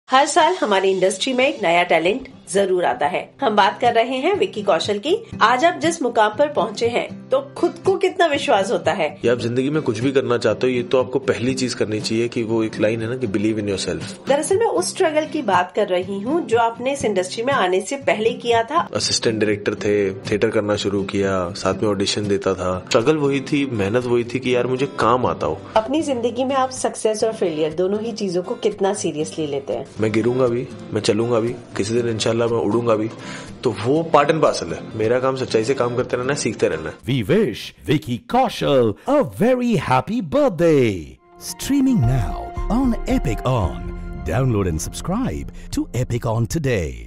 हर साल हमारी इंडस्ट्री में एक नया टैलेंट जरूर आता है। हम बात कर रहे हैं विक्की कौशल की। आज आप जिस मुकाम पर पहुंचे हैं तो खुद को कितना विश्वास होता है। या आप जिंदगी में कुछ भी करना चाहते हो, ये तो आपको पहली चीज करनी चाहिए कि वो एक लाइन है ना कि बिलीव इन योरसेल्फ। दरअसल मैं उस स्ट्रगल की बात कर रही हूँ जो आपने इस इंडस्ट्री में आने से पहले किया था। असिस्टेंट डायरेक्टर थे, थिएटर करना शुरू किया, साथ में ऑडिशन देता था। स्ट्रगल वही थी, मेहनत वही थी कि यार मुझे काम आता हो। अपनी जिंदगी में आप सक्सेस और फेलियर दोनों ही चीजों को कितना सीरियसली लेते हैं। मैं गिरूंगा भी, मैं चलूंगा भी, किसी दिन इंशाल्लाह मैं उड़ूंगा भी, तो वो पार्ट एंड पार्सल है। मेरा काम सच्चाई से काम करते रहना, सीखते रहना। We wish Vicky Kaushal a very happy birthday. Streaming now on Epic On. Download and subscribe to Epic On today.